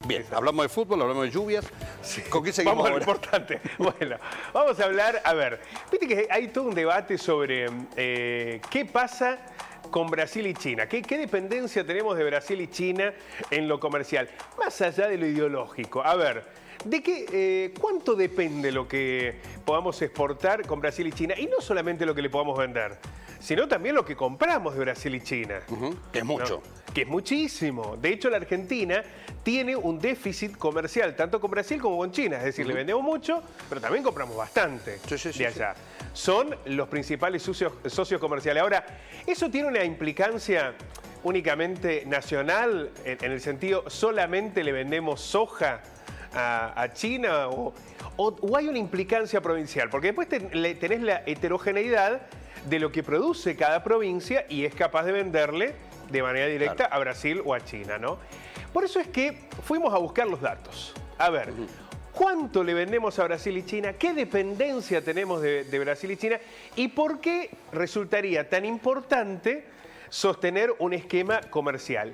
Bien, hablamos de fútbol, hablamos de lluvias. ¿Con qué seguimos Vamos a lo ahora? importante. Bueno, vamos a hablar, a ver, viste que hay todo un debate sobre qué pasa con Brasil y China. ¿Qué dependencia tenemos de Brasil y China en lo comercial? Más allá de lo ideológico. A ver, ¿cuánto depende lo que podamos exportar con Brasil y China? Y no solamente lo que le podamos vender, sino también lo que compramos de Brasil y China. Que es mucho. ¿No? Que es muchísimo. De hecho, la Argentina tiene un déficit comercial, tanto con Brasil como con China. Es decir, le vendemos mucho, pero también compramos bastante de allá. Son los principales socios comerciales. Ahora, ¿eso tiene una implicancia únicamente nacional, en el sentido solamente le vendemos soja a China o hay una implicancia provincial? Porque después tenés la heterogeneidad de lo que produce cada provincia y es capaz de venderle de manera directa a Brasil o a China, ¿no? Por eso es que fuimos a buscar los datos. A ver, ¿cuánto le vendemos a Brasil y China? ¿Qué dependencia tenemos de Brasil y China? ¿Y por qué resultaría tan importante sostener un esquema comercial?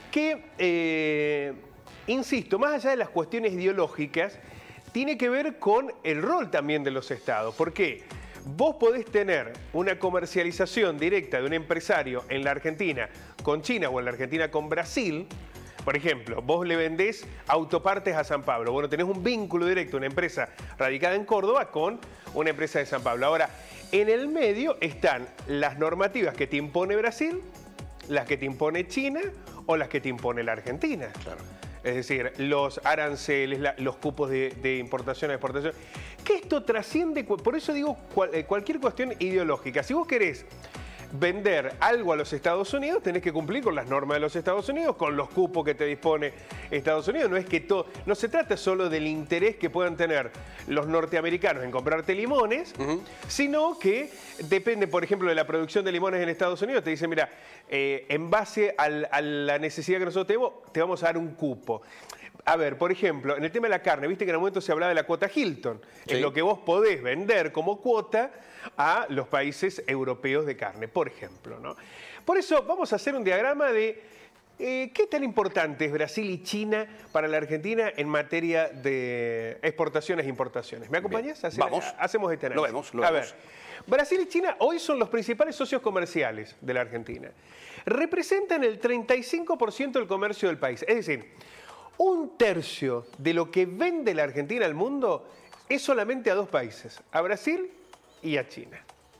Que, insisto, más allá de las cuestiones ideológicas, tiene que ver con el rol también de los estados. ¿Por qué? Vos podés tener una comercialización directa de un empresario en la Argentina con China o en la Argentina con Brasil. Por ejemplo, vos le vendés autopartes a San Pablo. Bueno, tenés un vínculo directo, una empresa radicada en Córdoba con una empresa de San Pablo. Ahora, en el medio están las normativas que te impone Brasil, las que te impone China o las que te impone la Argentina. Claro. Es decir, los aranceles, los cupos de importación y exportación. Que esto trasciende, por eso digo, cualquier cuestión ideológica. Si vos querés vender algo a los Estados Unidos, tenés que cumplir con las normas de los Estados Unidos, con los cupos que te dispone Estados Unidos. No es que no se trata solo del interés que puedan tener los norteamericanos en comprarte limones, sino que depende, por ejemplo, de la producción de limones en Estados Unidos. Te dicen, mira, en base a la necesidad que nosotros tenemos, te vamos a dar un cupo. A ver, por ejemplo, en el tema de la carne, viste que en un momento se hablaba de la cuota Hilton. Sí. Es lo que vos podés vender como cuota a los países europeos de carne, por ejemplo, ¿no? Por eso vamos a hacer un diagrama de qué tan importante es Brasil y China para la Argentina en materia de exportaciones e importaciones. ¿Me acompañás? Vamos. Hacemos este análisis. Lo vemos. A ver, Brasil y China hoy son los principales socios comerciales de la Argentina. Representan el 35% del comercio del país. Es decir, un tercio de lo que vende la Argentina al mundo es solamente a dos países, a Brasil y a China.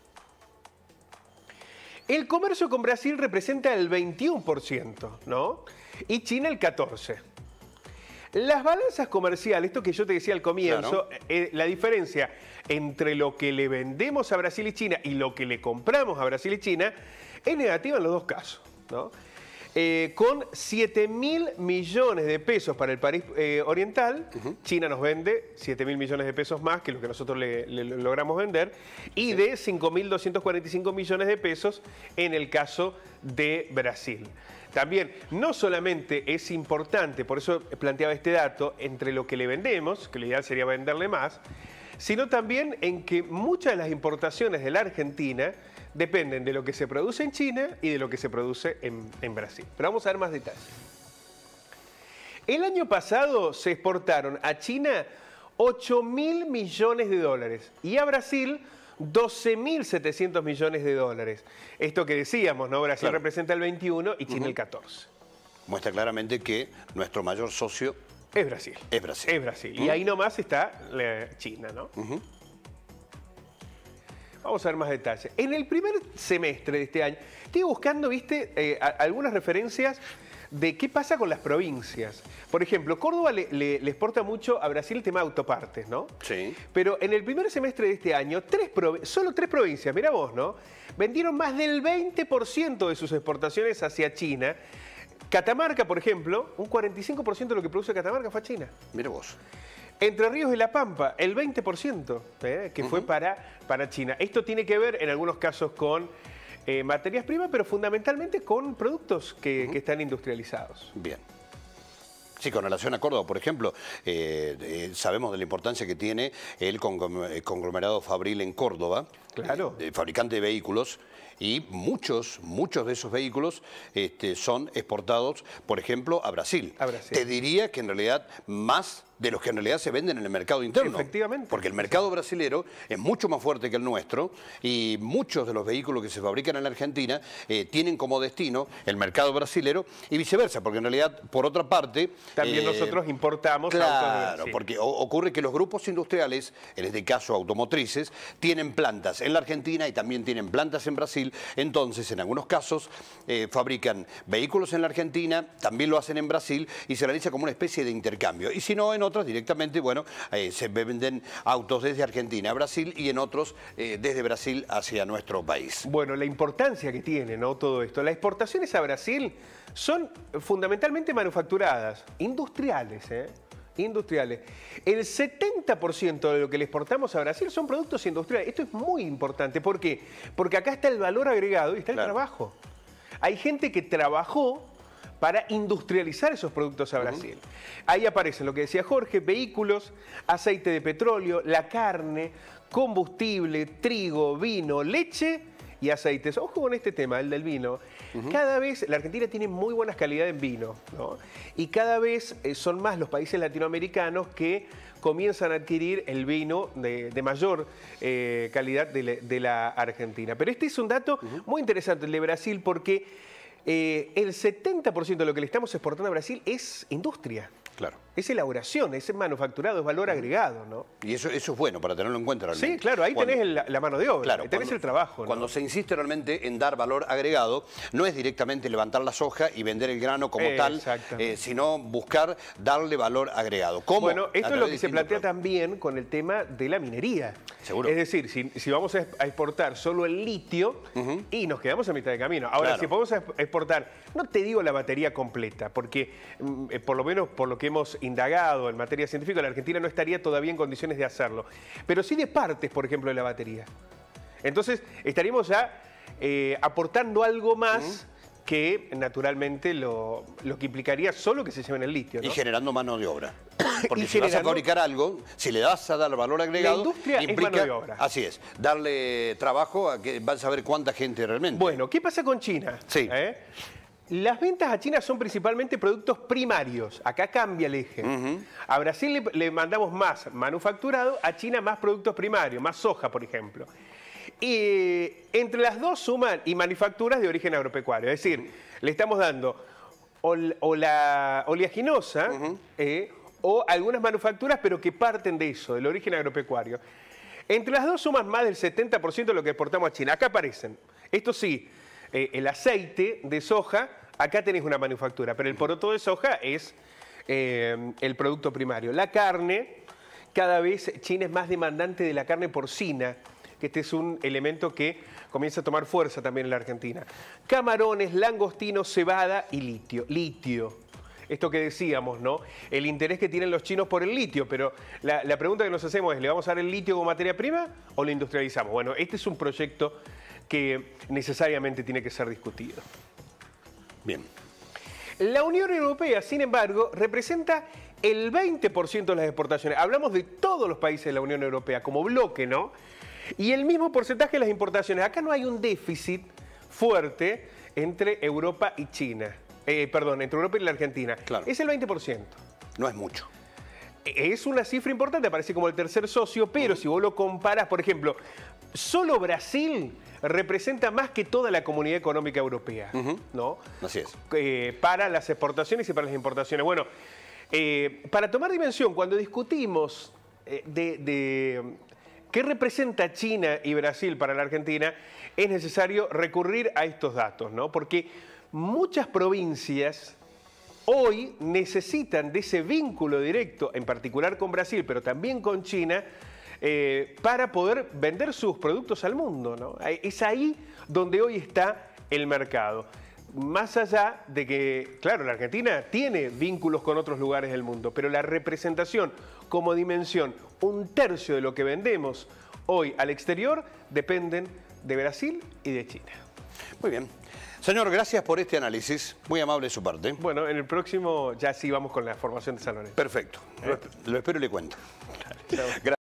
El comercio con Brasil representa el 21%, ¿no? Y China el 14%. Las balanzas comerciales, esto que yo te decía al comienzo, la diferencia entre lo que le vendemos a Brasil y China y lo que le compramos a Brasil y China es negativa en los dos casos, ¿no? Con 7.000 millones de pesos para el país oriental, China nos vende 7.000 millones de pesos más que lo que nosotros le logramos vender, y de 5.245 millones de pesos en el caso de Brasil. También, no solamente es importante, por eso planteaba este dato, entre lo que le vendemos, que lo ideal sería venderle más, sino también en que muchas de las importaciones de la Argentina dependen de lo que se produce en China y de lo que se produce en Brasil. Pero vamos a ver más detalles. El año pasado se exportaron a China 8.000 millones de dólares y a Brasil 12.700 millones de dólares. Esto que decíamos, ¿no? Brasil representa el 21 y China el 14. Muestra claramente que nuestro mayor socio es Brasil. Es Brasil. Es Brasil. Y ahí nomás está China, ¿no? Vamos a ver más detalles. En el primer semestre de este año, estoy buscando, viste, algunas referencias de qué pasa con las provincias. Por ejemplo, Córdoba le exporta mucho a Brasil el tema de autopartes, ¿no? Sí. Pero en el primer semestre de este año, solo 3 provincias, mirá vos, ¿no? Vendieron más del 20% de sus exportaciones hacia China. Catamarca, por ejemplo, un 45% de lo que produce Catamarca fue a China. Mirá vos. Entre Ríos y La Pampa, el 20%, que fue para China. Esto tiene que ver en algunos casos con materias primas, pero fundamentalmente con productos que están industrializados. Bien. Sí, con relación a Córdoba, por ejemplo, sabemos de la importancia que tiene el conglomerado Fabril en Córdoba, claro, fabricante de vehículos, y muchos de esos vehículos son exportados, por ejemplo, a Brasil. Te diría que en realidad más de los que en realidad se venden en el mercado interno. Efectivamente. Porque el mercado brasilero es mucho más fuerte que el nuestro y muchos de los vehículos que se fabrican en la Argentina tienen como destino el mercado brasilero y viceversa, porque en realidad, por otra parte... También nosotros importamos autos de Brasil. Claro, porque ocurre que los grupos industriales, en este caso automotrices, tienen plantas en la Argentina y también tienen plantas en Brasil. Entonces, en algunos casos, fabrican vehículos en la Argentina, también lo hacen en Brasil y se realiza como una especie de intercambio. Y si no, en otras directamente, bueno, se venden autos desde Argentina a Brasil y en otros desde Brasil hacia nuestro país. Bueno, la importancia que tiene, ¿no?, todo esto. Las exportaciones a Brasil son fundamentalmente manufacturadas, industriales, industriales. El 70% de lo que le exportamos a Brasil son productos industriales. Esto es muy importante. ¿Por qué? Porque acá está el valor agregado y está el trabajo. Hay gente que trabajó para industrializar esos productos a Brasil. Ahí aparecen lo que decía Jorge: vehículos, aceite de petróleo, la carne, combustible, trigo, vino, leche y aceites. Ojo con este tema, el del vino. Cada vez, la Argentina tiene muy buenas calidades en vino, ¿no? Y cada vez son más los países latinoamericanos que comienzan a adquirir el vino de mayor calidad de la Argentina. Pero este es un dato muy interesante, el de Brasil, porque el 70% de lo que le estamos exportando a Brasil es industria. Claro. Es elaboración, es manufacturado, es valor agregado, ¿no? Y eso es bueno para tenerlo en cuenta realmente. Sí, claro, ahí tenés la mano de obra, claro, tenés el trabajo, ¿no? Cuando se insiste realmente en dar valor agregado, no es directamente levantar la soja y vender el grano como tal, sino buscar darle valor agregado. ¿Cómo? Bueno, esto es lo que se plantea también con el tema de la minería. Seguro. Es decir, si vamos a exportar solo el litio, y nos quedamos a mitad de camino. Ahora, si podemos exportar, no te digo la batería completa, porque por lo menos por lo que hemos indagado en materia científica, la Argentina no estaría todavía en condiciones de hacerlo, pero sí de partes, por ejemplo, de la batería. Entonces, estaríamos ya aportando algo más que naturalmente lo que implicaría solo que se lleven el litio, ¿no? Y generando mano de obra. Porque si vas a fabricar algo, si le vas a dar valor agregado, la industria implica, es mano de obra. Así es, darle trabajo a que vas a ver cuánta gente realmente. Bueno, ¿qué pasa con China? Sí. Las ventas a China son principalmente productos primarios. Acá cambia el eje. A Brasil le mandamos más manufacturado, a China más productos primarios, más soja, por ejemplo. Y entre las dos suman y manufacturas de origen agropecuario. Es decir, le estamos dando o la oleaginosa o algunas manufacturas, pero que parten de eso, del origen agropecuario. Entre las dos suman más del 70% de lo que exportamos a China. Acá aparecen. Esto sí, el aceite de soja, acá tenés una manufactura, pero el poroto de soja es el producto primario. La carne, cada vez China es más demandante de la carne porcina, que este es un elemento que comienza a tomar fuerza también en la Argentina. Camarones, langostinos, cebada y litio. Esto que decíamos, ¿no? El interés que tienen los chinos por el litio, pero la pregunta que nos hacemos es, ¿le vamos a dar el litio como materia prima o lo industrializamos? Bueno, este es un proyecto que necesariamente tiene que ser discutido. Bien. La Unión Europea, sin embargo, representa el 20% de las exportaciones. Hablamos de todos los países de la Unión Europea como bloque, ¿no? Y el mismo porcentaje de las importaciones. Acá no hay un déficit fuerte entre Europa y China. Perdón, entre Europa y la Argentina. Claro. Es el 20%. No es mucho. Es una cifra importante, aparece como el tercer socio, pero si vos lo comparás, por ejemplo, solo Brasil representa más que toda la Comunidad Económica Europea, ¿no? Así es. Para las exportaciones y para las importaciones. Bueno, para tomar dimensión, cuando discutimos de qué representa China y Brasil para la Argentina, es necesario recurrir a estos datos, ¿no? Porque muchas provincias hoy necesitan de ese vínculo directo, en particular con Brasil, pero también con China, para poder vender sus productos al mundo, ¿no? Es ahí donde hoy está el mercado. Más allá de que, claro, la Argentina tiene vínculos con otros lugares del mundo, pero la representación como dimensión, 1/3 de lo que vendemos hoy al exterior dependen de Brasil y de China. Muy bien. Señor, gracias por este análisis. Muy amable de su parte. Bueno, en el próximo ya sí vamos con la formación de San Lorenzo. Perfecto. Lo espero y le cuento. Chao. Gracias.